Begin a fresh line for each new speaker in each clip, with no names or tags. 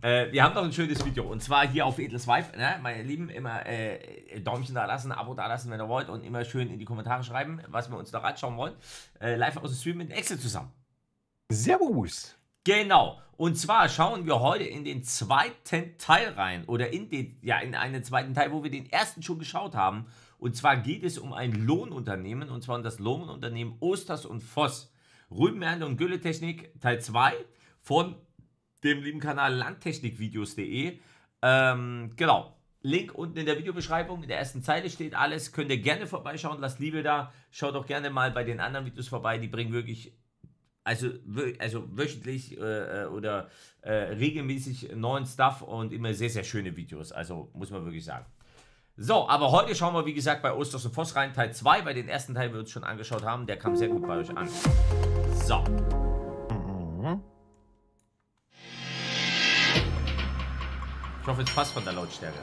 Wir haben noch ein schönes Video und zwar hier auf Edles Vibe, ne? Meine Lieben, immer Däumchen da lassen, Abo da lassen, wenn ihr wollt und immer schön in die Kommentare schreiben, was wir uns noch anschauen wollen. Live aus dem Stream mit Excel zusammen.
Servus.
Genau, und zwar schauen wir heute in den zweiten Teil rein oder in einen zweiten Teil, wo wir den ersten schon geschaut haben. Und zwar geht es um ein Lohnunternehmen und zwar um das Lohnunternehmen Osters und Voss. Rübenernte und Gülletechnik Teil 2 von dem lieben Kanal landtechnikvideos.de. Genau. Link unten in der Videobeschreibung, in der ersten Zeile steht alles. Könnt ihr gerne vorbeischauen, lasst Liebe da. Schaut auch gerne mal bei den anderen Videos vorbei. Die bringen wirklich, also wöchentlich oder regelmäßig neuen Stuff und immer sehr, sehr schöne Videos. Also muss man wirklich sagen. So, aber heute schauen wir, wie gesagt, bei Osters und Voss rein. Teil 2, bei den ersten Teil, wir uns schon angeschaut haben. Der kam sehr gut bei euch an. So. Ich hoffe, es passt von der Lautstärke.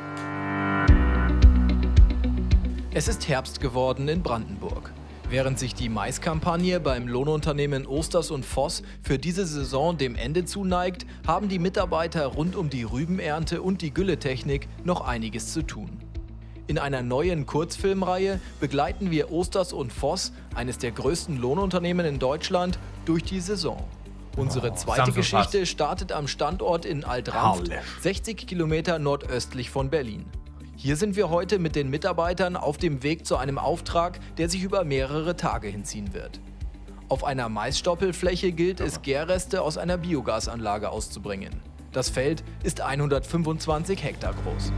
Es ist Herbst geworden in Brandenburg. Während sich die Maiskampagne beim Lohnunternehmen Osters und Voss für diese Saison dem Ende zuneigt, haben die Mitarbeiter rund um die Rübenernte und die Gülletechnik noch einiges zu tun. In einer neuen Kurzfilmreihe begleiten wir Osters und Voss, eines der größten Lohnunternehmen in Deutschland, durch die Saison. Unsere zweite Geschichte startet am Standort in Alt-Ranft, 60 Kilometer nordöstlich von Berlin. Hier sind wir heute mit den Mitarbeitern auf dem Weg zu einem Auftrag, der sich über mehrere Tage hinziehen wird. Auf einer Maisstoppelfläche gilt es, Gärreste aus einer Biogasanlage auszubringen. Das Feld ist 125 Hektar groß.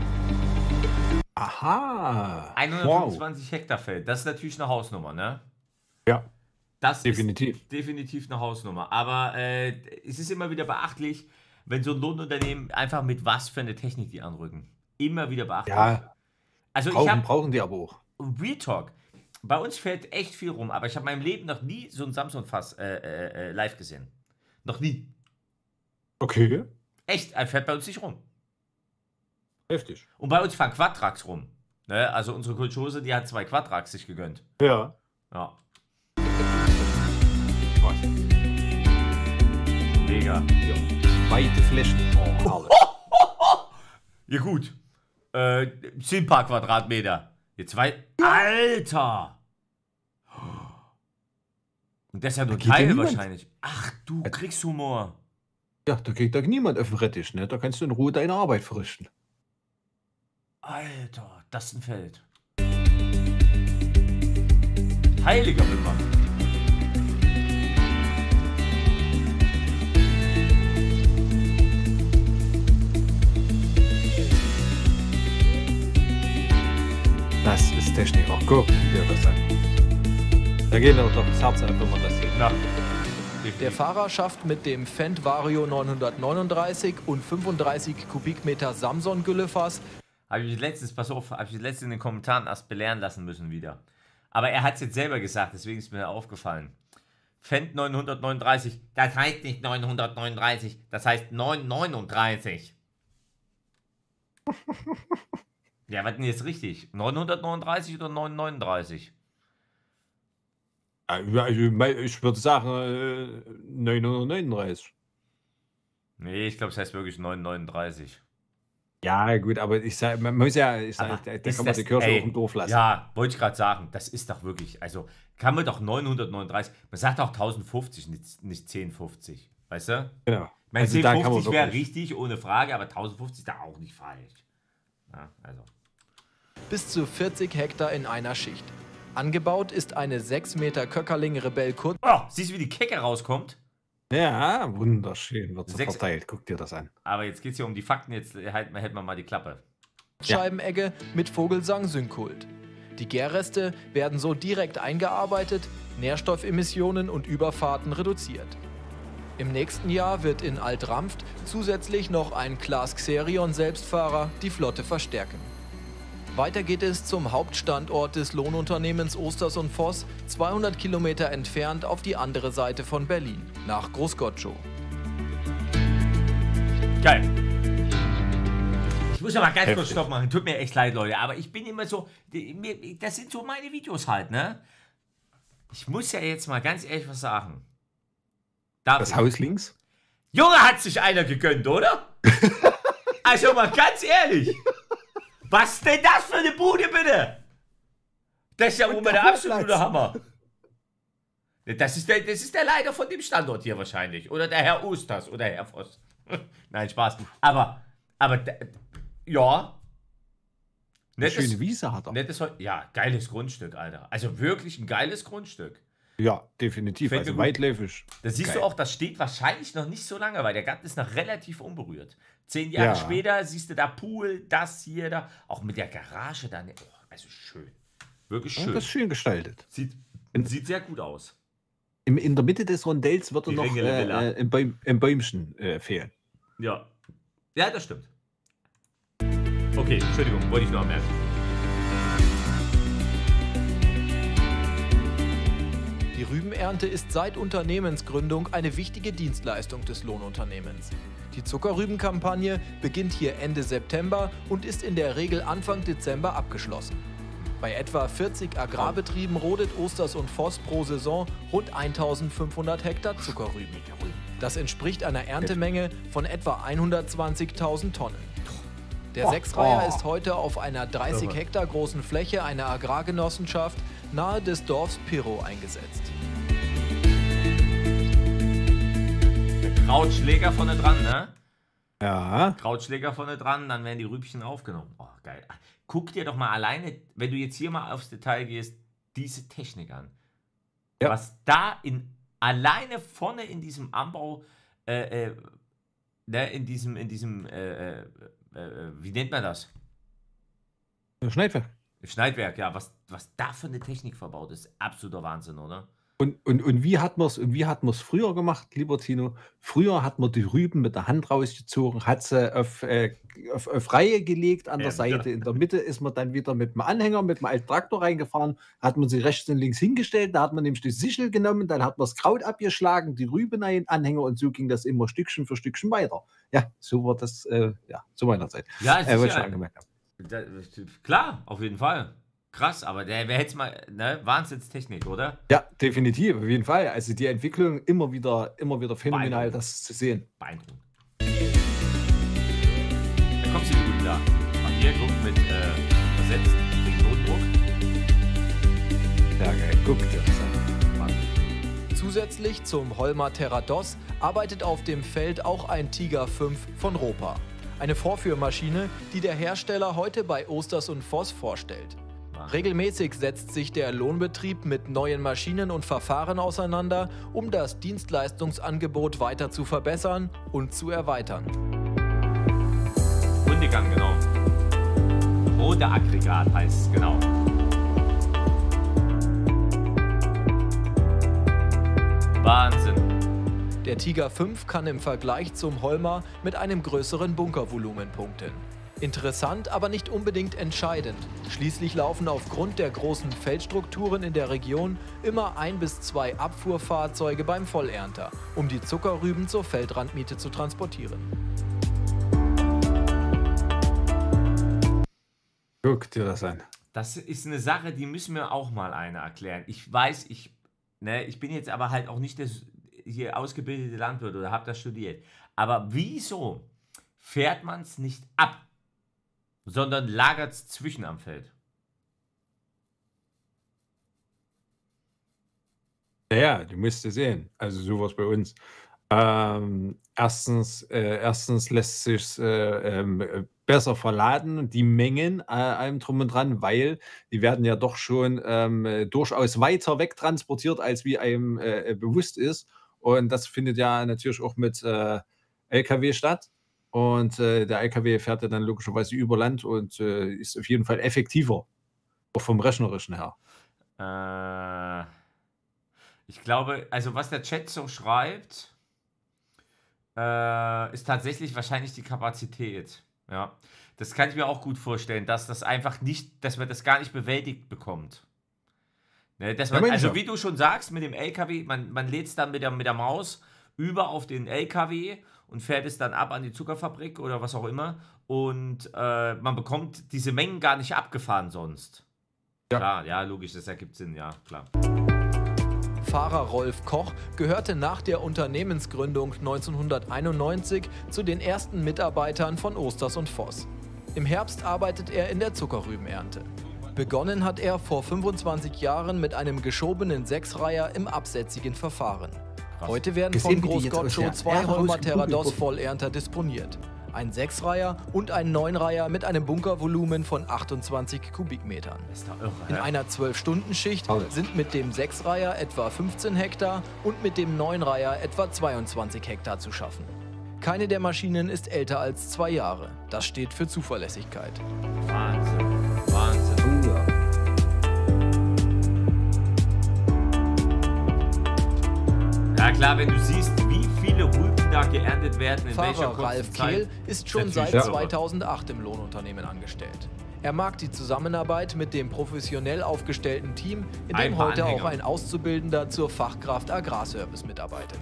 Aha.
125 Hektar Feld, das ist natürlich eine Hausnummer, ne?
Ja.
Das
definitiv.
Ist definitiv eine Hausnummer. Aber es ist immer wieder beachtlich, wenn so ein Lohnunternehmen einfach mit was für eine Technik die anrücken. Immer wieder beachtlich.
Ja,
also
brauchen die aber auch.
Real Talk. Bei uns fährt echt viel rum, aber ich habe in meinem Leben noch nie so ein Samsung-Fass live gesehen. Noch nie.
Okay.
Echt, er fährt bei uns nicht rum.
Heftig.
Und bei uns fahren Quadrax rum. Ne? Also unsere Kulturhose, die hat 2 Quadrax sich gegönnt.
Ja.
Ja.
Was?
Mega.
Ja. Weite Flächen. Oh,
ja gut. Sind ein paar Quadratmeter. Jetzt Alter! Und das ist ja nur Teile wahrscheinlich. Ach, du kriegst Humor.
Ja, da kriegt doch niemand auf den Rettich, ne? Da kannst du in Ruhe deine Arbeit verrichten.
Alter, das ist ein Feld. Heiliger Wimmer.
Das ist Technik. Auch guck dir das an. Da geht doch das Herz einfach mal das sieht.
Na.
Der Fahrer schafft mit dem Fendt Vario 939 und 35 Kubikmeter Samson Güllefass.
Habe ich letztens, pass auf, habe ich letztens in den Kommentaren erst belehren lassen müssen wieder. Aber er hat es jetzt selber gesagt, deswegen ist mir aufgefallen. Fendt 939, das heißt nicht 939, das heißt 939. Ja, was denn jetzt richtig? 939 oder 939?
Ja, ich würde sagen 939.
Nee, ich glaube, es heißt wirklich 939.
Ja, gut, aber ich sag, man muss ja, da kann man die Kirche auf dem Dorf lassen.
Ja, wollte ich gerade sagen, das ist doch wirklich, also kann man doch 939, man sagt auch 1050, nicht 1050, weißt du?
Genau.
Mein
Also
1050 wäre richtig, ohne Frage, aber 1050 ist da auch nicht falsch. Ja, also.
Bis zu 40 Hektar in einer Schicht. Angebaut ist eine 6 Meter Köckerling Rebell Kurz.
Oh, siehst du, wie die Kecke rauskommt?
Ja, wunderschön wird so
6
verteilt. Guck dir das an.
Aber jetzt geht es hier um die Fakten, jetzt hält man mal die Klappe.
Scheibenegge mit Vogelsang Synkult. Die Gärreste werden so direkt eingearbeitet, Nährstoffemissionen und Überfahrten reduziert. Im nächsten Jahr wird in Alt-Ranft zusätzlich noch ein Claas Xerion Selbstfahrer die Flotte verstärken. Weiter geht es zum Hauptstandort des Lohnunternehmens Osters und Voss, 200 Kilometer entfernt auf die andere Seite von Berlin, nach Großgottschow.
Geil. Ich muss ja mal ganz kurz Stopp machen. Tut mir echt leid, Leute, aber ich bin immer so, das sind so meine Videos halt, ne? Ich muss ja jetzt mal ganz ehrlich was sagen.
Das Haus links?
Junge, hat sich einer gegönnt, oder? Also mal ganz ehrlich. Was denn das für eine Bude, bitte? Das ist ja wohl der absolute Hammer. Das ist der Leiter von dem Standort hier wahrscheinlich. Oder der Herr Osters oder Herr Voss. Nein, Spaß. Aber, ja.
Schöne Wiese hat er.
Ja, geiles Grundstück, Alter. Also wirklich ein geiles Grundstück.
Ja, definitiv. Also weitläufig.
Da siehst du auch, das steht wahrscheinlich noch nicht so lange, weil der Garten ist noch relativ unberührt. 10 Jahre später siehst du da Pool, das hier, da. Auch mit der Garage da. Oh, also schön. Wirklich schön.
Das ist schön gestaltet.
Sieht sehr gut aus.
In der Mitte des Rondells wird er noch ein Bäumchen fehlen.
Ja. Ja, das stimmt. Okay, Entschuldigung, wollte ich nur anmerken.
Die Rübenernte ist seit Unternehmensgründung eine wichtige Dienstleistung des Lohnunternehmens. Die Zuckerrübenkampagne beginnt hier Ende September und ist in der Regel Anfang Dezember abgeschlossen. Bei etwa 40 Agrarbetrieben rodet Osters und Voss pro Saison rund 1500 Hektar Zuckerrüben. Das entspricht einer Erntemenge von etwa 120.000 Tonnen. Der Sechsreiher ist heute auf einer 30 Hektar großen Fläche einer Agrargenossenschaft nahe des Dorfs Pirow eingesetzt.
Der Krautschläger vorne dran, ne?
Ja.
Krautschläger vorne dran, dann werden die Rübchen aufgenommen. Oh, geil. Guck dir doch mal alleine, wenn du jetzt hier mal aufs Detail gehst, diese Technik an. Ja. Was da alleine vorne in diesem Anbau, in diesem wie nennt man das?
Schneidwerk.
Schneidwerk, ja. Was da für eine Technik verbaut ist, absoluter Wahnsinn, oder?
Und wie hat man es früher gemacht, lieber Tino? Früher hat man die Rüben mit der Hand rausgezogen, hat sie auf Reihe gelegt an der Seite. Ja. In der Mitte ist man dann wieder mit dem Anhänger, mit dem alten Traktor reingefahren, hat man sie rechts und links hingestellt, da hat man nämlich die Sichel genommen, dann hat man das Kraut abgeschlagen, die Rüben in den Anhänger und so ging das immer Stückchen für Stückchen weiter. Ja, so war das zu meiner Zeit.
Ja, ist schon angemerkt haben. Klar, auf jeden Fall. Krass, aber wer hätte es mal, ne? Wahnsinnstechnik, oder?
Ja, definitiv, auf jeden Fall. Also die Entwicklung immer wieder phänomenal, das zu sehen.
Beeindruckend. Da kommst du gut da. Hier, guck, mit versetzt wegen Notdruck.
Ja, geil, guck dir das an.
Zusätzlich zum Holmer Terrados arbeitet auf dem Feld auch ein Tiger 5 von Ropa. Eine Vorführmaschine, die der Hersteller heute bei Osters und Voss vorstellt. Regelmäßig setzt sich der Lohnbetrieb mit neuen Maschinen und Verfahren auseinander, um das Dienstleistungsangebot weiter zu verbessern und zu erweitern.
Rundegang, genau. Rodeaggregat heißt es, genau. Wahnsinn.
Der Tiger 5 kann im Vergleich zum Holmer mit einem größeren Bunkervolumen punkten. Interessant, aber nicht unbedingt entscheidend. Schließlich laufen aufgrund der großen Feldstrukturen in der Region immer 1 bis 2 Abfuhrfahrzeuge beim Vollernter, um die Zuckerrüben zur Feldrandmiete zu transportieren.
Guck dir das an.
Das ist eine Sache, die müssen wir auch mal erklären. Ich weiß, ich bin jetzt aber halt auch nicht der hier ausgebildete Landwirt oder habe das studiert. Aber wieso fährt man es nicht ab, sondern lagert es zwischen am Feld?
Ja, du musst es sehen. Also sowas bei uns. Erstens lässt sich besser verladen, die Mengen allem drum und dran, weil die werden ja doch schon durchaus weiter wegtransportiert, als wie einem bewusst ist. Und das findet ja natürlich auch mit LKW statt. Und der LKW fährt ja dann logischerweise über Land und ist auf jeden Fall effektiver, auch vom Rechnerischen her.
Ich glaube, also was der Chat so schreibt, ist tatsächlich wahrscheinlich die Kapazität. Ja, das kann ich mir auch gut vorstellen, dass das einfach nicht, dass man das gar nicht bewältigt bekommt. Ne, dass man, also wie du schon sagst, mit dem LKW, man lädt es dann mit der Maus über auf den LKW und fährt es dann ab an die Zuckerfabrik oder was auch immer. Und man bekommt diese Mengen gar nicht abgefahren sonst. Ja. Klar, ja, logisch, das ergibt Sinn, ja, klar.
Fahrer Rolf Koch gehörte nach der Unternehmensgründung 1991 zu den ersten Mitarbeitern von Osters und Voss. Im Herbst arbeitet er in der Zuckerrübenernte. Begonnen hat er vor 25 Jahren mit einem geschobenen Sechsreiher im absätzigen Verfahren. Heute werden von Großgottschow 2 Holmer Terrados Vollernter disponiert. Ein Sechsreiher und ein Neunreiher mit einem Bunkervolumen von 28 Kubikmetern. In einer 12-Stunden-Schicht sind mit dem Sechsreiher etwa 15 Hektar und mit dem Neunreiher etwa 22 Hektar zu schaffen. Keine der Maschinen ist älter als 2 Jahre. Das steht für Zuverlässigkeit.
Wahnsinn, Wahnsinn. Ja klar, wenn du siehst, wie viele Rüben da geerntet werden, in welcher
Fahrer
kurzen
Ralf
Zeit,
Kehl ist schon seit 2008 im Lohnunternehmen angestellt. Er mag die Zusammenarbeit mit dem professionell aufgestellten Team, in dem heute auch ein Auszubildender zur Fachkraft Agrarservice mitarbeitet.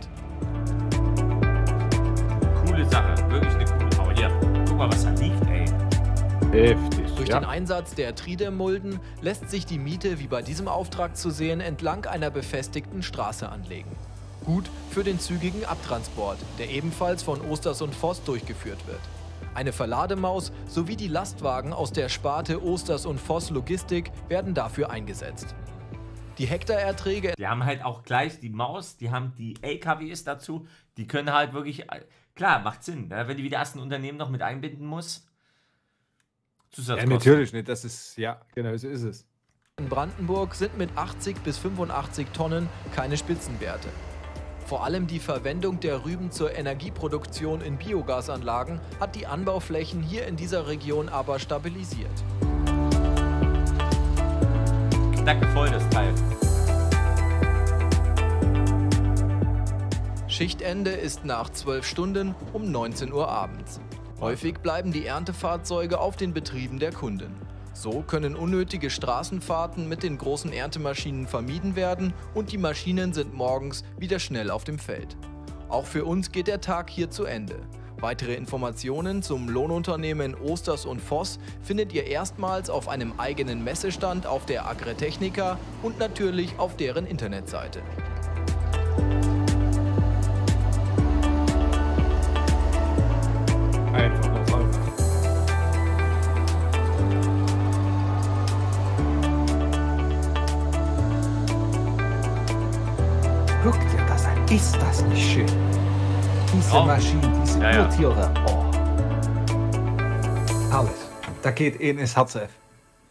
Coole Sache, wirklich eine coole. Aber hier, guck mal, was da liegt, ey.
Heftig.
Durch den Einsatz der Triedermulden lässt sich die Miete, wie bei diesem Auftrag zu sehen, entlang einer befestigten Straße anlegen. Gut für den zügigen Abtransport, der ebenfalls von Osters und Voss durchgeführt wird. Eine Verlademaus sowie die Lastwagen aus der Sparte Osters und Voss Logistik werden dafür eingesetzt. Die Hektarerträge...
Die haben halt auch gleich die Maus, die haben die LKWs dazu, die können halt wirklich... Klar, macht Sinn, ne? Wenn die wieder erst ein Unternehmen noch mit einbinden muss.
Ja, natürlich nicht, das ist... Ja, genau, so ist es.
In Brandenburg sind mit 80 bis 85 Tonnen keine Spitzenwerte. Vor allem die Verwendung der Rüben zur Energieproduktion in Biogasanlagen hat die Anbauflächen hier in dieser Region aber stabilisiert.
Knacke voll das Teil.
Schichtende ist nach 12 Stunden um 19 Uhr abends. Häufig bleiben die Erntefahrzeuge auf den Betrieben der Kunden. So können unnötige Straßenfahrten mit den großen Erntemaschinen vermieden werden und die Maschinen sind morgens wieder schnell auf dem Feld. Auch für uns geht der Tag hier zu Ende. Weitere Informationen zum Lohnunternehmen Osters und Voss findet ihr erstmals auf einem eigenen Messestand auf der Agritechnica und natürlich auf deren Internetseite.
Einfach noch einfach. Guck dir das an, ist das nicht schön? Diese Maschinen, diese Urtiere. Oh. Herrlich. Da geht ihnen ins Herz auf.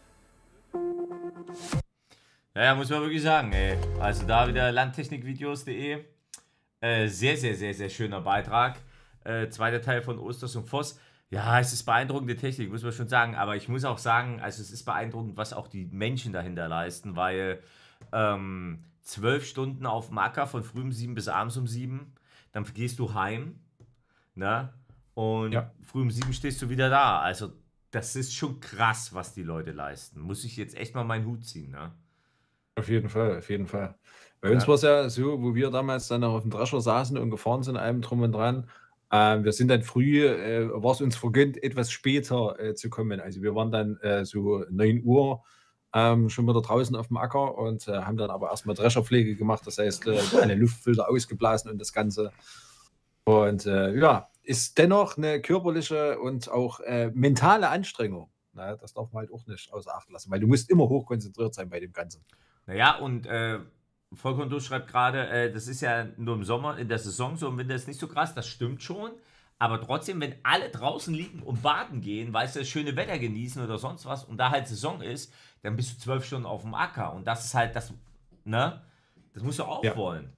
Ja, muss man wirklich sagen, ey. Also da wieder landtechnikvideos.de. Sehr, sehr, sehr, sehr schöner Beitrag. Zweiter Teil von Osters und Voss. Ja, es ist beeindruckende Technik, muss man schon sagen. Aber ich muss auch sagen, also es ist beeindruckend, was auch die Menschen dahinter leisten, weil 12 Stunden auf dem Acker von früh um 7 bis abends um 7, dann gehst du heim, ne? Und früh um 7 stehst du wieder da. Also das ist schon krass, was die Leute leisten. Muss ich jetzt echt mal meinen Hut ziehen, ne?
Auf jeden Fall, auf jeden Fall. Bei uns war es ja so, wo wir damals dann noch auf dem Drescher saßen und gefahren sind, allem drum und dran. Wir sind dann früh, war es uns vergönnt, etwas später zu kommen. Also wir waren dann so 9 Uhr schon wieder draußen auf dem Acker und haben dann aber erstmal Drescherpflege gemacht. Das heißt, alle Luftfilter ausgeblasen und das Ganze. Und ja, ist dennoch eine körperliche und auch mentale Anstrengung. Na, das darf man halt auch nicht außer Acht lassen, weil du musst immer hochkonzentriert sein bei dem Ganzen.
Naja, und Vollkonto schreibt gerade, das ist ja nur im Sommer, in der Saison so, im Winter ist nicht so krass, das stimmt schon. Aber trotzdem, wenn alle draußen liegen und baden gehen, weil sie das schöne Wetter genießen oder sonst was und da halt Saison ist, dann bist du 12 Stunden auf dem Acker. Und das ist halt das, ne? Das musst du auch wollen.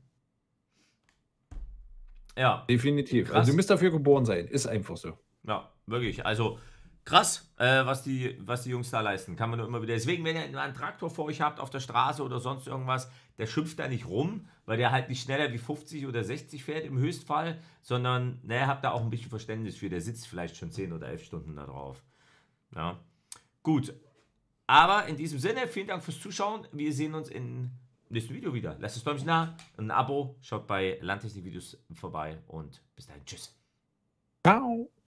Ja.
Definitiv. Krass. Also du musst dafür geboren sein. Ist einfach so.
Ja, wirklich. Also krass, was die Jungs da leisten. Kann man nur immer wieder. Deswegen, wenn ihr einen Traktor vor euch habt auf der Straße oder sonst irgendwas, der schimpft da nicht rum, weil der halt nicht schneller wie 50 oder 60 fährt im Höchstfall, sondern naja, habt da auch ein bisschen Verständnis für. Der sitzt vielleicht schon 10 oder 11 Stunden da drauf. Ja. Gut. Aber in diesem Sinne, vielen Dank fürs Zuschauen. Wir sehen uns im nächsten Video wieder. Lasst das Däumchen da, ein Abo, schaut bei Landtechnik-Videos vorbei und bis dahin. Tschüss.
Ciao.